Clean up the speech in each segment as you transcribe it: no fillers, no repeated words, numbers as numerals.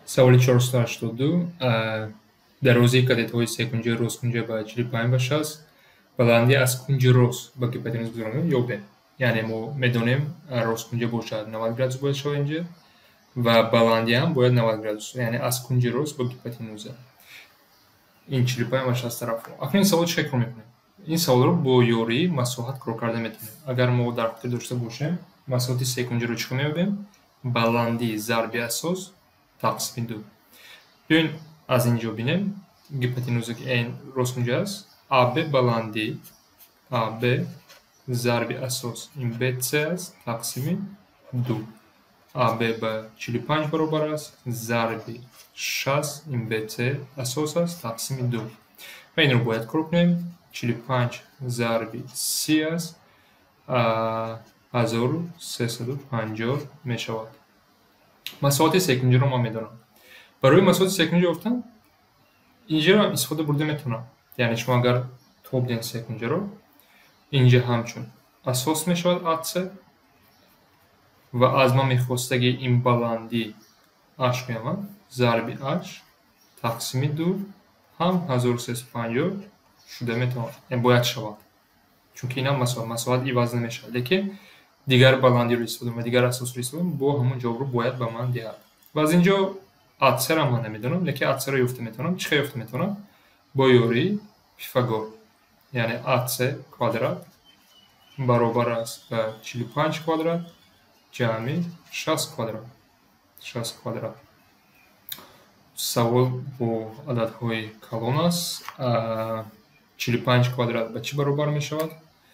سوالی 482 дарозии кадетҳои секунҷаи росткунҷа ба 45 ба 60 баландӣ аз кунҷи рост ба гипотенуз гузаронем ёбем. Яъне мо медонем росткунҷа бошад 90 градус бояд шавад инҷа ва баландӣ ҳам бояд 90 градус, яъне аз кунҷи рост ба гипотенуза. ин 45 ба 60 тарафро. Акнун ин савол чӣ кор мекунем? Ин саволро бо ёрии масоҳат кор карда метавонем. Агар мо дар хотир дошта бошем, масоҳати секунҷаро чӣ кор меёбем? Баландии зарби асос тақсими 2. Биёин аз инҷо бинем гипотенуза ки ин росткунҷа аст. АБ баландӣ АБ зарби асос ин BC аст тақсими 2. АБ ба 45 баробар аст, зарби 60 ин BC асос аст тақсими 2. Ва инро бояд кор кунем. 45 зарби 30 аст 1350 мешавад. масоҳати секунҷаро ман медонам. Барои масоҳати секунҷа ёфтан инҷаро истифода бурда метавонам. Яъне шумо агар тоб ден секунҷаро, инҷа ҳамчун асос мешавад АЦ ва аз ман мехостаги ин баландӣ H меомад, зарби H тақсими 2 ҳам 1350 шуда метавонад. Бояд шавад. Чунки ин ҳам масоҳат иваз намешавад. Лекин дигар баландиро истифода ва дигар асосро истифода бо ҳамон ҷавобро бояд ба ман диҳад. Ва аз инҷо АЦ-ро ман намедонам, лекин АЦ-ро ёфта метавонам. Чӣ ёфта метавонам? Бо ёрии Пифагор. Яъне АЦ квадрат баробар аст ба 45 квадрат ҷамъи 60 квадрат. 60 квадрат. Савол бо ададҳои калон аст. 45 квадрат ба чӣ баробар мешавад?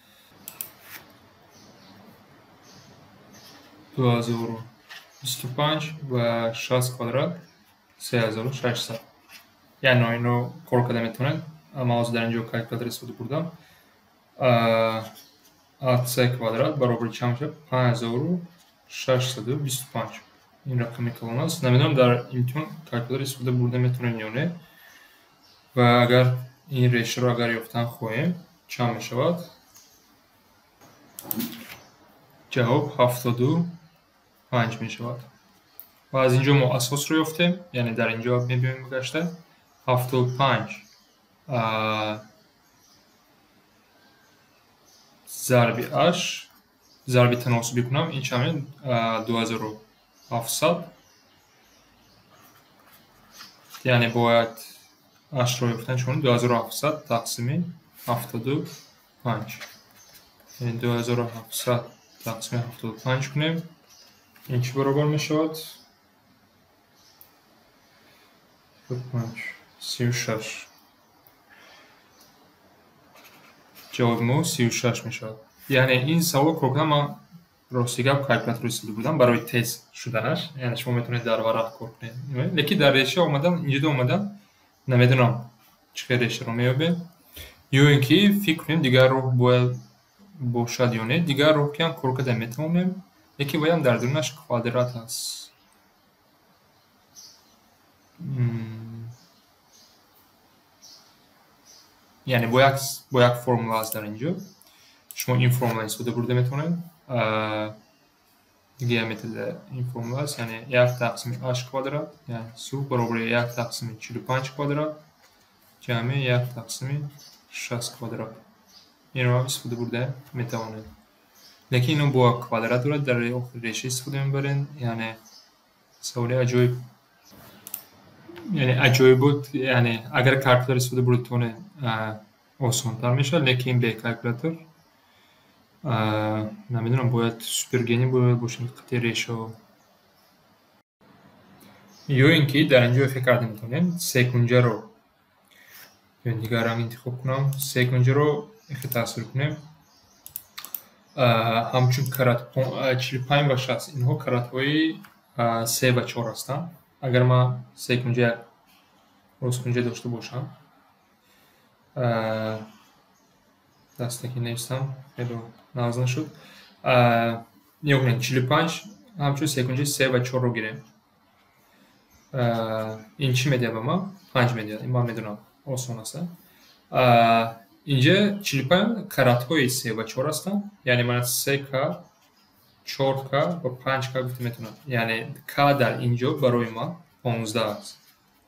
2025 ва 60 квадрат 3600. Яъне инро кор карда метавонед. Ман ҳозир дар инҷо калькулятор истифода бурдам. АЦ квадрат баробари чанд мешавад? 5625. ин рақами калон аст. Намедонам дар имтиҳон калькулятор истифода бурда метавонем ё не. Ва агар ин решаро агар ёфтан хоҳем, чанд мешавад? ҷавоб 75 мешавад. ва аз инҷо мо асосро ёфтем, яъне дар инҷо мебиёмем гашта 75 зарби H зарби таносубӣ кунам, ин чанд мешавад? 2700. яъне бояд H-ро ёфтан чун 2700 тақсими 75. яъне 2700 тақсими 75 кунем. ин чӣ баробар мешавад? 36. ҷавоби мо 36 мешавад. Яъне ин савол кор кардан ман рости гап калькулятор истифода бурдам барои тест шуданаш. Яъне шумо метавонед дар варақ кор кунед. Лекин дар реша омадан, инҷода омадан намедонам чӣ хел решаро меёбем. ё ин ки фикр кунем дигар роҳ бояд бошад ё не. Дигар роҳ ки ҳам кор карда метавонем, лекин ваям дар дарунаш квадрат аст. яъне бо як формула аст дар инҷо. шумо ин формула истифода бурда метавонед. геометрияда ин формула аст, яъне 1 тақсими H квадрат, яъне су баробари 1 тақсими 45 квадрат ҷамъи 1 тақсими 60 квадрат. инро истифода бурда метавонед. лекин ино бо квадрат дорад, дар охири реша истифода мебарем. яъне саволи аҷоиб. яъне аҷоибот, яъне агар калькулятор истифода бурда тавонед осонтар мешавад, лекин бе калькулятор намедонам бояд супергений бояд бошад қати решаҳо. ё ин ки дар инҷо фикр карда метавонем секунҷаро дигар ранг интихоб кунам. секунҷаро ихе тасвир кунем ҳамчун карат 45 ва 60. инҳо каратҳои 3 ва 4 ҳастанд. агар ман секунҷа як росткунҷа дошта бошам, дастаки невисам, хеле навз шуд. нигоҳ кунед, 45 ҳамчун секунҷаи 3 ва 4ро гирем. ин чӣ медиҳад ба ман? 5 медиҳад. ин ман медонам, осон аст. инҷа 45 каратҳои 3 ва 4 ҳастанд. яъне ман 3К 4К ва 5К гуфта метавонам. яъне К дар инҷо барои ман 15 است.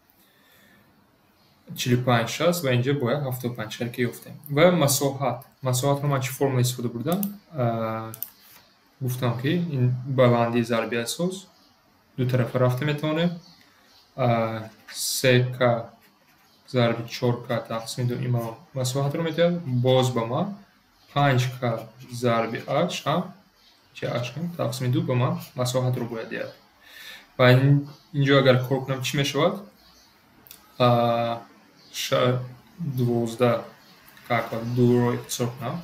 45 60 و اینجا باید 75 شرکه یفته. و مساحت رو من چه فرمولی استفاده بردم؟ گفتم که این بلندی ضربی اساس دو طرف رفته میتونه 3K ضرب 4K تقسیم 2 این مساحت رو میده. باز با ما 5K ضرب H هم که H هم تقسیم 2 با ما مساحت رو باید دیاد. و اینجا اگر کار کنم چی میشود؟ 12 K 2 رو اختصار کنم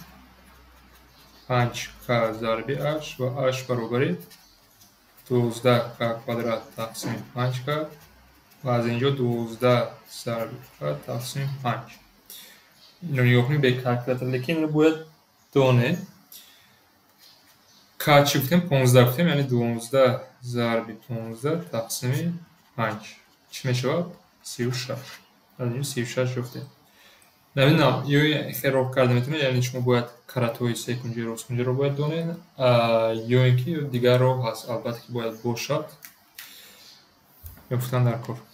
5K ضرب H و H برابر 12K کوادرات تقسیم 5K و از اینجا 12 ضرب K تقسیم 5. اینو نگاه کنیم به کلکولاتور لیکن اینو باید دانه K چی گفتیم 15 گفتیم یعنی 12 ضرب 15 تقسیم 5 چی میشود؟ 36. از اینجا 36 گفتیم. نمیدونم یا خراب کرده میتونه یعنی شما باید کراتوی سیکنجی روسکنجی رو باید دانه یا اینکه دیگر رو هست البته که باید باشد. گفتن در کار